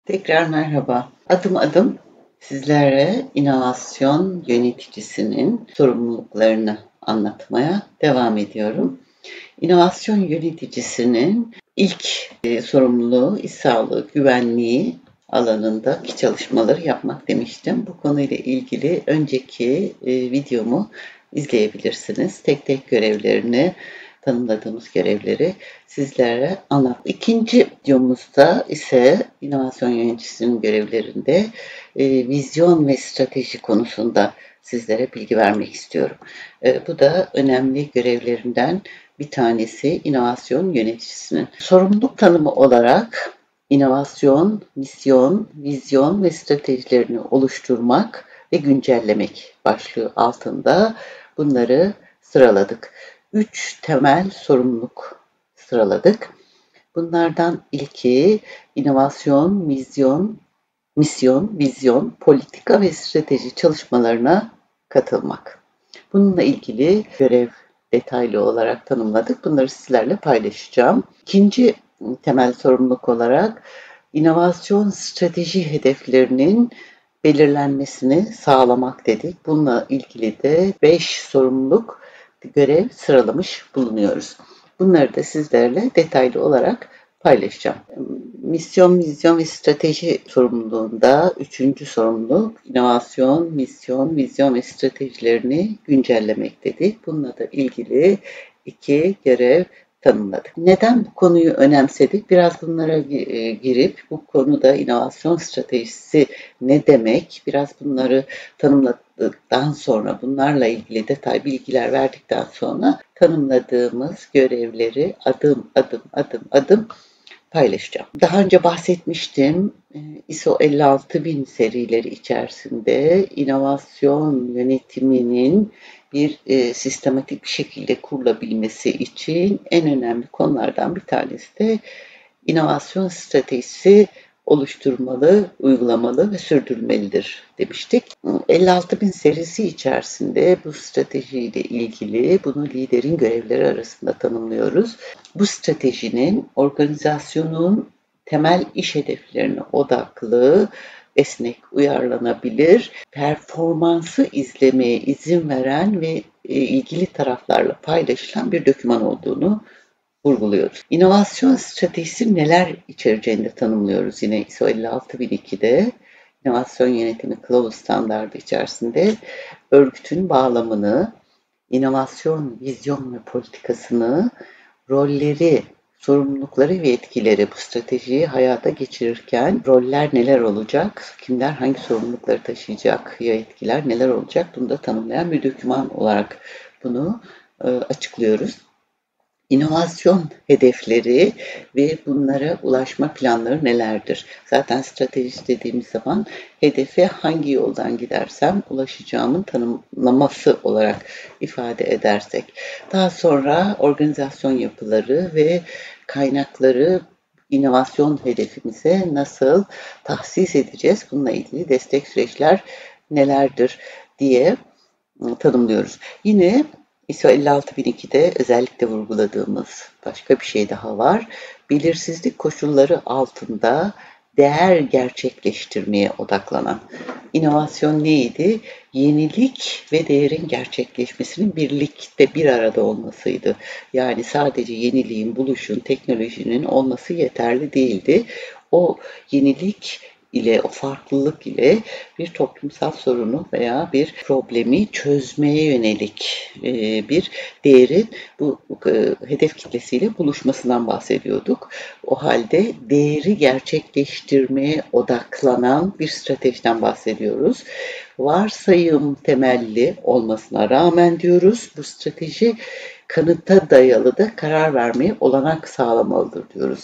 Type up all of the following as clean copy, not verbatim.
Tekrar merhaba. Adım adım sizlere inovasyon yöneticisinin sorumluluklarını anlatmaya devam ediyorum. İnovasyon yöneticisinin ilk sorumluluğu iş sağlığı, güvenliği alanındaki çalışmaları yapmak demiştim. Bu konuyla ilgili önceki videomu izleyebilirsiniz. Tek tek görevlerini, tanımladığımız görevleri sizlere anlattım. İkinci videomuzda ise inovasyon yöneticisinin görevlerinde vizyon ve strateji konusunda sizlere bilgi vermek istiyorum. Bu da önemli görevlerinden bir tanesi inovasyon yöneticisinin. Sorumluluk tanımı olarak inovasyon, misyon, vizyon ve stratejilerini oluşturmak ve güncellemek başlığı altında bunları sıraladık. 3 temel sorumluluk sıraladık. Bunlardan ilki inovasyon, misyon, vizyon, politika ve strateji çalışmalarına katılmak. Bununla ilgili görev detaylı olarak tanımladık. Bunları sizlerle paylaşacağım. İkinci temel sorumluluk olarak inovasyon strateji hedeflerinin belirlenmesini sağlamak dedik. Bununla ilgili de 5 sorumluluk görev sıralamış bulunuyoruz. Bunları da sizlerle detaylı olarak paylaşacağım. Misyon, vizyon ve strateji sorumluluğunda üçüncü sorumluluk inovasyon, misyon, vizyon ve stratejilerini güncellemek dedik. Bununla da ilgili 2 görev tanımladık. Neden bu konuyu önemsedik? Biraz bunlara girip bu konuda inovasyon stratejisi ne demek? Biraz bunları tanımladıktan sonra, bunlarla ilgili detay bilgiler verdikten sonra tanımladığımız görevleri adım paylaşacağım. Daha önce bahsetmiştim. ISO 56000 serileri içerisinde inovasyon yönetiminin bir sistematik bir şekilde kurulabilmesi için en önemli konulardan bir tanesi de inovasyon stratejisi oluşturmalı, uygulamalı ve sürdürülmelidir demiştik. 56.000 serisi içerisinde bu stratejiyle ilgili bunu liderin görevleri arasında tanımlıyoruz. Bu stratejinin organizasyonun temel iş hedeflerine odaklı, esnek, uyarlanabilir, performansı izlemeye izin veren ve ilgili taraflarla paylaşılan bir doküman olduğunu vurguluyoruz. İnovasyon stratejisi neler içereceğini de tanımlıyoruz yine ISO 56002'de. İnovasyon yönetimi kılavuz standardı içerisinde örgütün bağlamını, inovasyon, vizyon ve politikasını, rolleri, sorumlulukları ve etkileri bu stratejiyi hayata geçirirken roller neler olacak, kimler hangi sorumlulukları taşıyacak ya etkiler neler olacak bunu da tanımlayan bir doküman olarak bunu açıklıyoruz. İnovasyon hedefleri ve bunlara ulaşma planları nelerdir? Zaten strateji dediğimiz zaman hedefe hangi yoldan gidersem ulaşacağımın tanımlaması olarak ifade edersek. Daha sonra organizasyon yapıları ve kaynakları inovasyon hedefimize nasıl tahsis edeceğiz? Bununla ilgili destek süreçler nelerdir diye tanımlıyoruz. Yine ISO 56002'de özellikle vurguladığımız başka bir şey daha var. Belirsizlik koşulları altında değer gerçekleştirmeye odaklanan. İnovasyon neydi? Yenilik ve değerin gerçekleşmesinin birlikte bir arada olmasıydı. Yani sadece yeniliğin, buluşun, teknolojinin olması yeterli değildi. O yenilik ile, o farklılık ile bir toplumsal sorunu veya bir problemi çözmeye yönelik bir değerin bu hedef kitlesiyle buluşmasından bahsediyorduk. O halde değeri gerçekleştirmeye odaklanan bir stratejiden bahsediyoruz. Varsayım temelli olmasına rağmen diyoruz bu strateji kanıta dayalı da karar vermeye olanak sağlamalıdır diyoruz.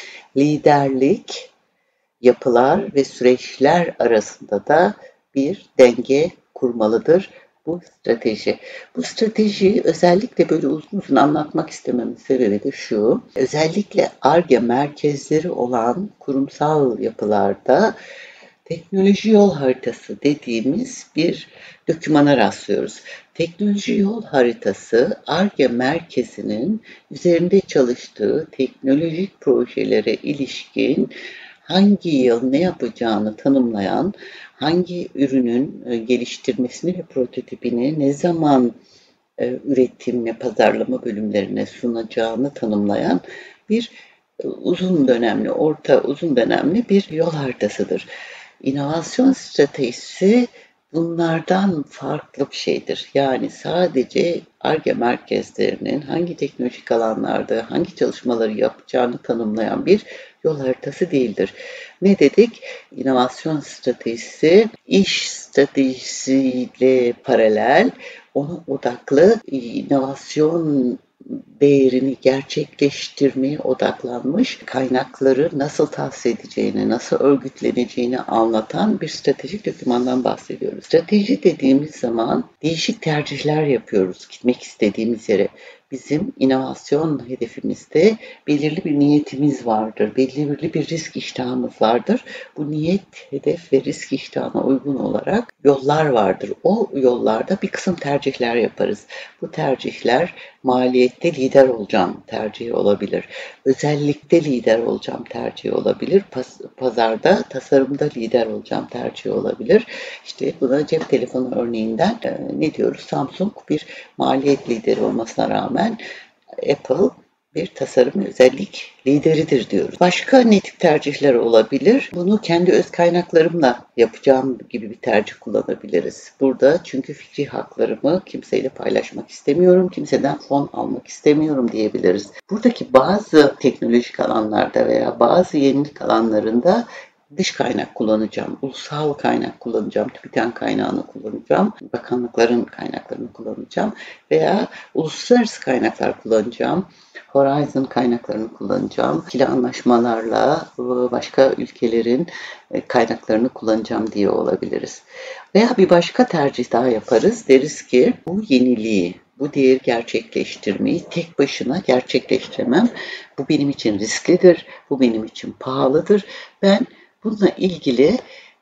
Liderlik, yapılar ve süreçler arasında da bir denge kurmalıdır bu strateji. Bu stratejiyi özellikle böyle uzun uzun anlatmak istememin sebebi de şu. Özellikle Ar-Ge merkezleri olan kurumsal yapılarda teknoloji yol haritası dediğimiz bir dokümana rastlıyoruz. Teknoloji yol haritası Ar-Ge merkezinin üzerinde çalıştığı teknolojik projelere ilişkin hangi yıl ne yapacağını tanımlayan, hangi ürünün geliştirmesini ve prototipini ne zaman üretim ve pazarlama bölümlerine sunacağını tanımlayan bir uzun dönemli, orta uzun dönemli bir yol haritasıdır. İnovasyon stratejisi bunlardan farklı bir şeydir. Yani sadece Ar-Ge merkezlerinin hangi teknolojik alanlarda hangi çalışmaları yapacağını tanımlayan bir yol haritası değildir. Ne dedik? İnovasyon stratejisi iş stratejisiyle paralel, ona odaklı inovasyon değerini gerçekleştirmeye odaklanmış, kaynakları nasıl tahsis edeceğini, nasıl örgütleneceğini anlatan bir stratejik dokümandan bahsediyoruz. Strateji dediğimiz zaman değişik tercihler yapıyoruz gitmek istediğimiz yere. Bizim inovasyon hedefimizde belirli bir niyetimiz vardır, belirli bir risk iştahımız vardır. Bu niyet, hedef ve risk iştahına uygun olarak yollar vardır. O yollarda bir kısım tercihler yaparız. Bu tercihler maliyette lider olacağım tercihi olabilir. Özellikte lider olacağım tercihi olabilir. Pazarda, tasarımda lider olacağım tercihi olabilir. İşte buna cep telefonu örneğinden ne diyoruz? Samsung bir maliyet lideri olmasına rağmen Apple bir tasarım özellik lideridir diyoruz. Başka ne tip tercihler olabilir? Bunu kendi öz kaynaklarımla yapacağım gibi bir tercih kullanabiliriz. Burada çünkü fikri haklarımı kimseyle paylaşmak istemiyorum, kimseden fon almak istemiyorum diyebiliriz. Buradaki bazı teknolojik alanlarda veya bazı yenilik alanlarında dış kaynak kullanacağım, ulusal kaynak kullanacağım, TÜBİTAK kaynağını kullanacağım, bakanlıkların kaynaklarını kullanacağım veya uluslararası kaynaklar kullanacağım. Horizon kaynaklarını kullanacağım. İkili anlaşmalarla başka ülkelerin kaynaklarını kullanacağım diye olabiliriz. Veya bir başka tercih daha yaparız. Deriz ki bu yeniliği, bu değeri gerçekleştirmeyi tek başına gerçekleştiremem. Bu benim için risklidir, bu benim için pahalıdır. Ben bununla ilgili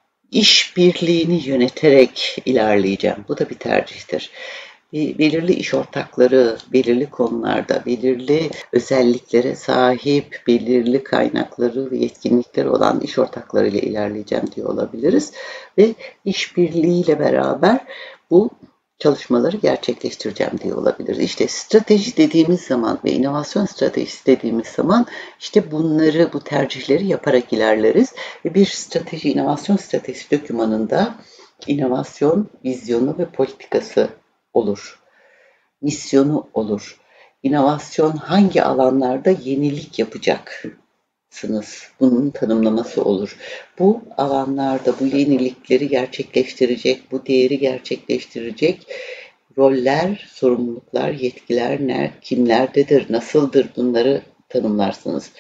işbirliğini yöneterek ilerleyeceğim. Bu da bir tercihtir. Belirli iş ortakları, belirli konularda, belirli özelliklere sahip, belirli kaynakları ve yetkinlikleri olan iş ortaklarıyla ilerleyeceğim diye olabiliriz. Ve işbirliğiyle beraber bu çalışmaları gerçekleştireceğim diye olabilir. İşte strateji dediğimiz zaman ve inovasyon stratejisi dediğimiz zaman işte bunları, bu tercihleri yaparak ilerleriz. Ve bir strateji, inovasyon stratejisi dokümanında inovasyon, vizyonu ve politikası olur. Misyonu olur. İnovasyon hangi alanlarda yenilik yapacaksınız? Bunun tanımlaması olur. Bu alanlarda bu yenilikleri gerçekleştirecek, bu değeri gerçekleştirecek roller, sorumluluklar, yetkiler kimlerdedir, nasıldır bunları tanımlarsınız.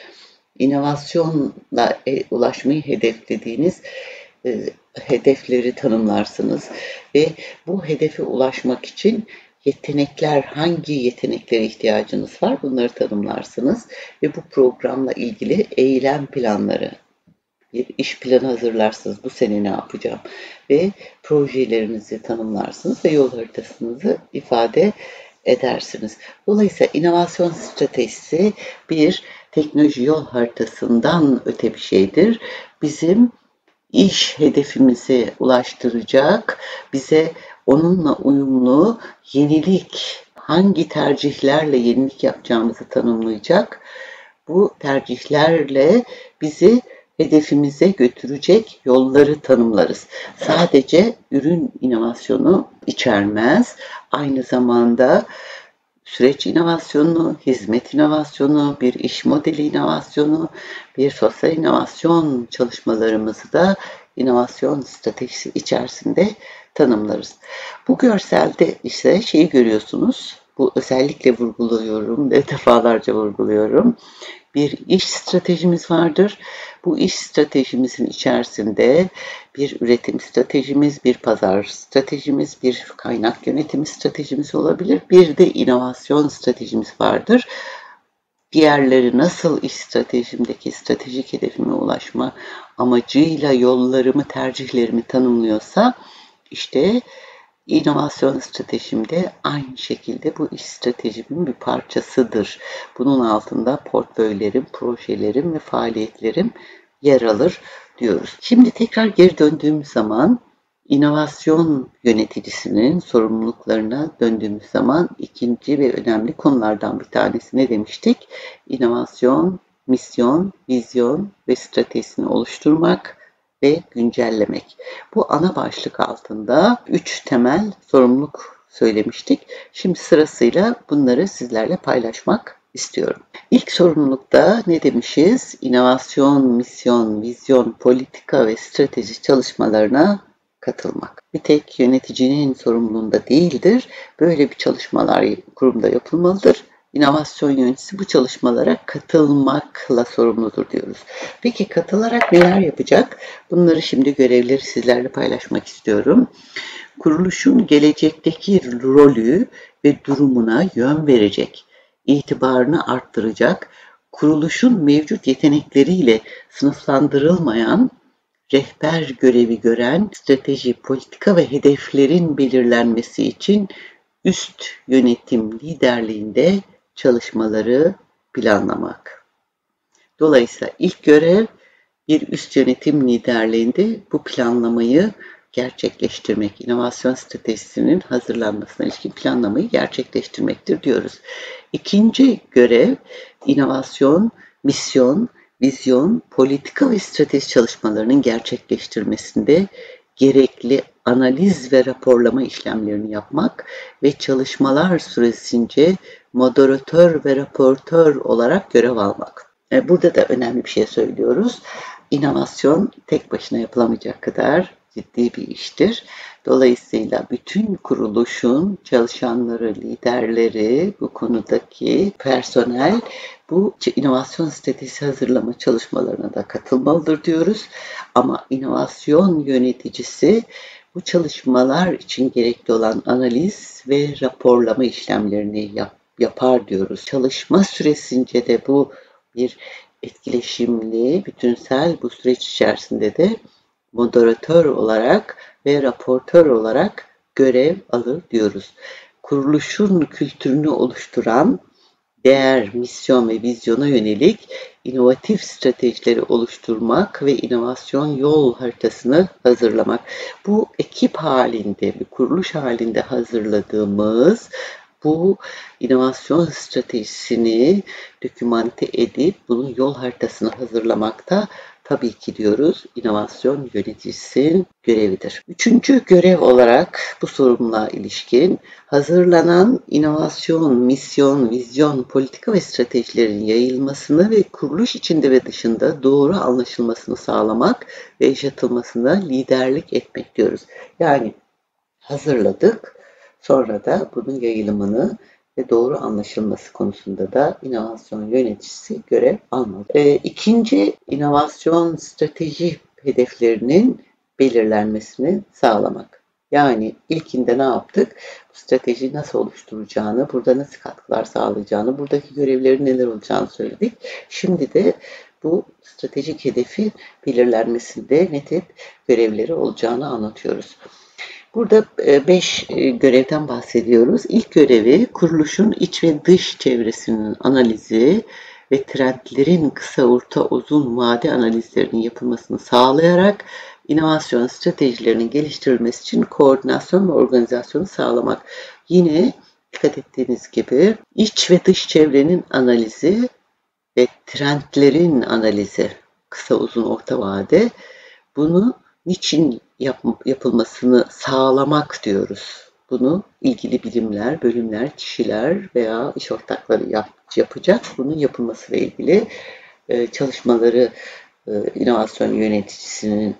İnovasyonla ulaşmayı hedeflediğiniz hedefleri tanımlarsınız ve bu hedefe ulaşmak için yetenekler, hangi yeteneklere ihtiyacınız var bunları tanımlarsınız ve bu programla ilgili eylem planları, bir iş planı hazırlarsınız. Bu sene ne yapacağım? Ve projelerinizi tanımlarsınız ve yol haritasınızı ifade edersiniz. Dolayısıyla inovasyon stratejisi bir teknoloji yol haritasından öte bir şeydir. Bizim iş hedefimize ulaştıracak, bize onunla uyumlu yenilik, hangi tercihlerle yenilik yapacağımızı tanımlayacak. Bu tercihlerle bizi hedefimize götürecek yolları tanımlarız. Sadece ürün inovasyonu içermez. Aynı zamanda süreç inovasyonu, hizmet inovasyonu, bir iş modeli inovasyonu, bir sosyal inovasyon çalışmalarımızı da inovasyon stratejisi içerisinde tanımlarız. Bu görselde ise şeyi görüyorsunuz. Bu özellikle vurguluyorum ve defalarca vurguluyorum. Bir iş stratejimiz vardır. Bu iş stratejimizin içerisinde bir üretim stratejimiz, bir pazar stratejimiz, bir kaynak yönetimi stratejimiz olabilir. Bir de inovasyon stratejimiz vardır. Diğerleri nasıl iş stratejimdeki stratejik hedefime ulaşma amacıyla yollarımı, tercihlerimi tanımlıyorsa işte İnovasyon stratejimde aynı şekilde bu iş stratejimin bir parçasıdır. Bunun altında portföylerim, projelerim ve faaliyetlerim yer alır diyoruz. Şimdi tekrar geri döndüğümüz zaman inovasyon yöneticisinin sorumluluklarına döndüğümüz zaman ikinci ve önemli konulardan bir tanesi ne demiştik? İnovasyon, misyon, vizyon ve stratejisini oluşturmak ve güncellemek. Bu ana başlık altında 3 temel sorumluluk söylemiştik. Şimdi sırasıyla bunları sizlerle paylaşmak istiyorum. İlk sorumlulukta ne demişiz? İnovasyon, misyon, vizyon, politika ve strateji çalışmalarına katılmak. Bir tek yöneticinin sorumluluğunda değildir. Böyle bir çalışmalar kurumda yapılmalıdır. İnovasyon yöneticisi bu çalışmalara katılmakla sorumludur diyoruz. Peki katılarak neler yapacak? Bunları şimdi görevleri sizlerle paylaşmak istiyorum. Kuruluşun gelecekteki rolü ve durumuna yön verecek, itibarını arttıracak, kuruluşun mevcut yetenekleriyle sınıflandırılmayan, rehber görevi gören strateji, politika ve hedeflerin belirlenmesi için üst yönetim liderliğinde çalışmaları planlamak. Dolayısıyla ilk görev bir üst yönetim liderliğinde bu planlamayı gerçekleştirmek, inovasyon stratejisinin hazırlanmasına ilişkin planlamayı gerçekleştirmektir diyoruz. İkinci görev inovasyon, misyon, vizyon, politika ve strateji çalışmalarının gerçekleştirmesinde gerekli analiz ve raporlama işlemlerini yapmak ve çalışmalar süresince moderatör ve raportör olarak görev almak. Burada da önemli bir şey söylüyoruz. İnovasyon tek başına yapılamayacak kadar ciddi bir iştir. Dolayısıyla bütün kuruluşun çalışanları, liderleri, bu konudaki personel bu inovasyon stratejisi hazırlama çalışmalarına da katılmalıdır diyoruz. Ama inovasyon yöneticisi bu çalışmalar için gerekli olan analiz ve raporlama işlemlerini yapar diyoruz. Çalışma süresince de bu bir etkileşimli, bütünsel bu süreç içerisinde de moderatör olarak ve raportör olarak görev alır diyoruz. Kuruluşun kültürünü oluşturan değer, misyon ve vizyona yönelik inovatif stratejileri oluşturmak ve inovasyon yol haritasını hazırlamak. Bu ekip halinde, bir kuruluş halinde hazırladığımız bu inovasyon stratejisini dokümante edip bunun yol haritasını hazırlamakta tabii ki diyoruz inovasyon yöneticisinin görevidir. Üçüncü görev olarak bu sorumluluğa ilişkin hazırlanan inovasyon, misyon, vizyon, politika ve stratejilerin yayılmasını ve kuruluş içinde ve dışında doğru anlaşılmasını sağlamak ve yaşatılmasına liderlik etmek diyoruz. Yani hazırladık, sonra da bunun yayılımını ve doğru anlaşılması konusunda da inovasyon yöneticisi görev almalı. İkinci, inovasyon strateji hedeflerinin belirlenmesini sağlamak. Yani ilkinde ne yaptık? Bu stratejiyi nasıl oluşturacağını, burada nasıl katkılar sağlayacağını, buradaki görevlerin neler olacağını söyledik. Şimdi de bu stratejik hedefi belirlenmesinde ne tip görevleri olacağını anlatıyoruz. Burada 5 görevden bahsediyoruz. İlk görevi kuruluşun iç ve dış çevresinin analizi ve trendlerin kısa, orta, uzun vade analizlerinin yapılmasını sağlayarak inovasyon stratejilerinin geliştirilmesi için koordinasyon ve organizasyonu sağlamak. Yine dikkat ettiğiniz gibi iç ve dış çevrenin analizi ve trendlerin analizi kısa, uzun, orta vade bunu niçin yapılmasını sağlamak diyoruz. Bunu ilgili birimler, bölümler, kişiler veya iş ortakları yapacak. Bunun yapılmasıyla ilgili çalışmaları inovasyon yöneticisinin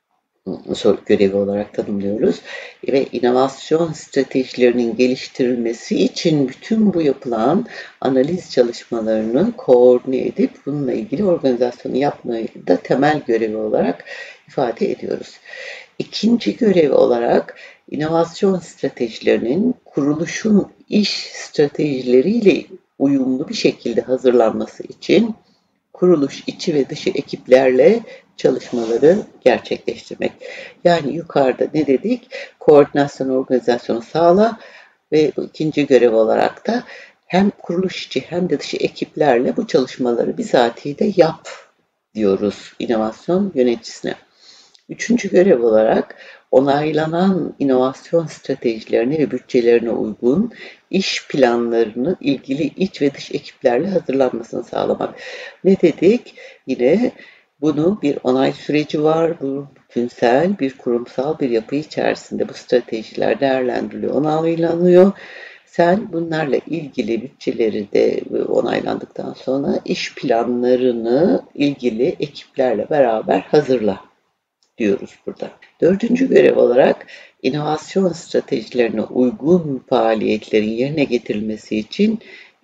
görevi olarak tanımlıyoruz. Ve inovasyon stratejilerinin geliştirilmesi için bütün bu yapılan analiz çalışmalarını koordine edip bununla ilgili organizasyonu yapmayı da temel görevi olarak ifade ediyoruz. İkinci görevi olarak inovasyon stratejilerinin kuruluşun iş stratejileriyle uyumlu bir şekilde hazırlanması için kuruluş içi ve dışı ekiplerle çalışmaları gerçekleştirmek. Yani yukarıda ne dedik? Koordinasyon, organizasyonu sağla ve ikinci görev olarak da hem kuruluş içi hem de dışı ekiplerle bu çalışmaları bizatihi de yap diyoruz inovasyon yöneticisine. Üçüncü görev olarak onaylanan inovasyon stratejilerine ve bütçelerine uygun iş planlarını ilgili iç ve dış ekiplerle hazırlanmasını sağlamak. Ne dedik? Yine bunu bir onay süreci var. Bu bütünsel bir kurumsal bir yapı içerisinde bu stratejiler değerlendiriliyor, onaylanıyor. Sen bunlarla ilgili bütçeleri de onaylandıktan sonra iş planlarını ilgili ekiplerle beraber hazırla diyoruz burada. Dördüncü görev olarak inovasyon stratejilerine uygun faaliyetlerin yerine getirilmesi için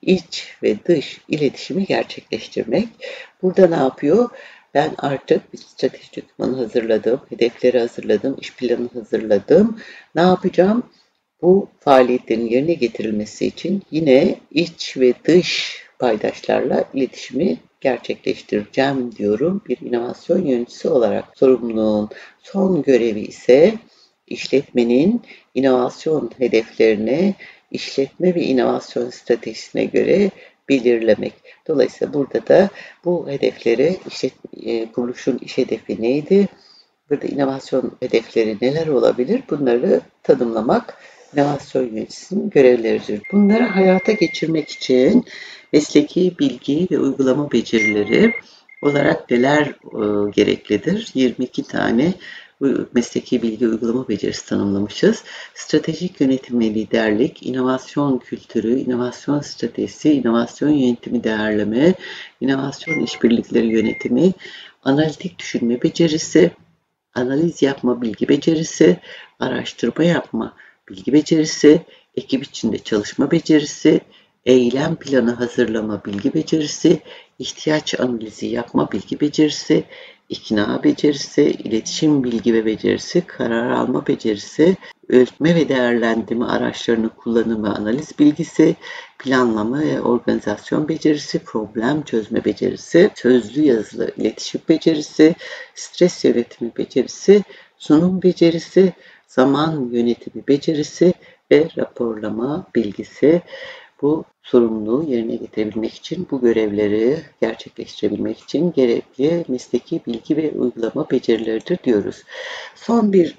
iç ve dış iletişimi gerçekleştirmek. Burada ne yapıyor? Ben artık bir strateji dokümanı hazırladım, hedefleri hazırladım, iş planı hazırladım. Ne yapacağım? Bu faaliyetlerin yerine getirilmesi için yine iç ve dış paydaşlarla iletişimi gerçekleştireceğim diyorum bir inovasyon yöneticisi olarak. Sorumluluğun son görevi ise işletmenin inovasyon hedeflerini işletme ve inovasyon stratejisine göre belirlemek. Dolayısıyla burada da bu hedefleri kuruluşun iş hedefi neydi? Burada inovasyon hedefleri neler olabilir? Bunları tanımlamak inovasyon yöneticisinin görevleridir. Bunları hayata geçirmek için mesleki bilgi ve uygulama becerileri olarak neler gereklidir? 22 tane mesleki bilgi uygulama becerisi tanımlamışız. Stratejik yönetim ve liderlik, inovasyon kültürü, inovasyon stratejisi, inovasyon yönetimi değerleme, inovasyon işbirlikleri yönetimi, analitik düşünme becerisi, analiz yapma bilgi becerisi, araştırma yapma bilgi becerisi, ekip içinde çalışma becerisi, eylem planı hazırlama bilgi becerisi, ihtiyaç analizi yapma bilgi becerisi, ikna becerisi, iletişim bilgi ve becerisi, karar alma becerisi, ölçme ve değerlendirme araçlarının kullanımı ve analiz bilgisi, planlama ve organizasyon becerisi, problem çözme becerisi, sözlü yazılı iletişim becerisi, stres yönetimi becerisi, sunum becerisi, zaman yönetimi becerisi ve raporlama bilgisi. Bu sorumluluğu yerine getirebilmek için, bu görevleri gerçekleştirebilmek için gerekli mesleki bilgi ve uygulama becerileridir diyoruz. Son bir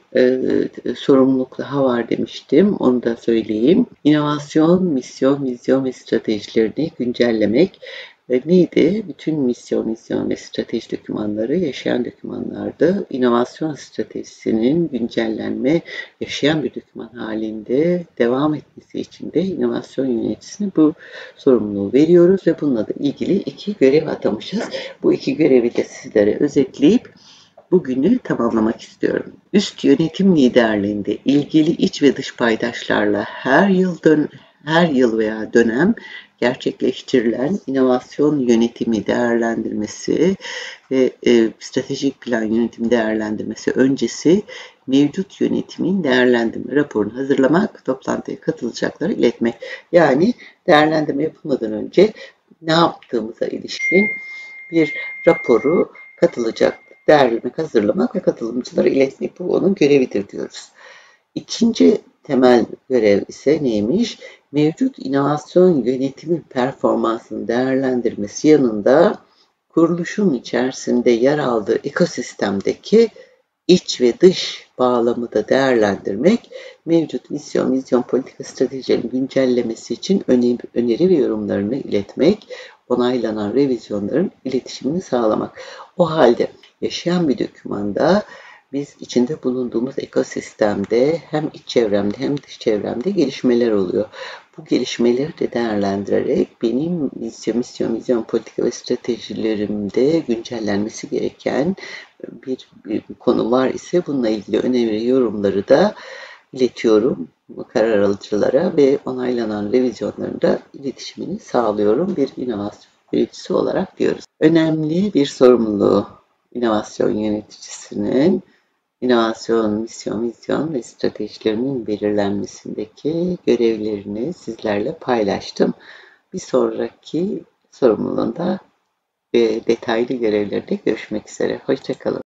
sorumluluk daha var demiştim, onu da söyleyeyim. İnovasyon, misyon, vizyon ve stratejilerini güncellemek. Neydi? Bütün misyon, vizyon ve strateji dokümanları yaşayan dokümanlardı. İnovasyon stratejisinin güncellenme, yaşayan bir doküman halinde devam etmesi için de inovasyon yöneticisine bu sorumluluğu veriyoruz ve bununla da ilgili 2 görev atamışız. Bu 2 görevi de sizlere özetleyip bugünü tamamlamak istiyorum. Üst yönetim liderliğinde ilgili iç ve dış paydaşlarla her yıl veya dönem gerçekleştirilen inovasyon yönetimi değerlendirmesi ve stratejik plan yönetimi değerlendirmesi öncesi mevcut yönetimin değerlendirme raporunu hazırlamak, toplantıya katılacakları iletmek. Yani değerlendirme yapılmadan önce ne yaptığımıza ilişkin bir raporu katılacak değerlemek, hazırlamak ve katılımcılara iletmek, bu onun görevidir diyoruz. İkinci temel görev ise neymiş? Mevcut inovasyon yönetimi performansını değerlendirmesi yanında kuruluşun içerisinde yer aldığı ekosistemdeki iç ve dış bağlamı da değerlendirmek, mevcut misyon, vizyon, politika stratejilerinin güncellemesi için öneri ve yorumlarını iletmek, onaylanan revizyonların iletişimini sağlamak. O halde yaşayan bir dokümanda biz içinde bulunduğumuz ekosistemde hem iç çevremde hem dış çevremde gelişmeler oluyor. Bu gelişmeleri de değerlendirerek benim misyon, politika ve stratejilerimde güncellenmesi gereken bir konu var ise bununla ilgili öneri yorumları da iletiyorum karar alıcılara ve onaylanan revizyonların da iletişimini sağlıyorum bir inovasyon yöneticisi olarak diyoruz. Önemli bir sorumluluğu inovasyon yöneticisinin inovasyon, misyon, vizyon ve stratejilerinin belirlenmesindeki görevlerini sizlerle paylaştım. Bir sonraki sorumluluğunda ve detaylı görevlerde görüşmek üzere. Hoşça kalın.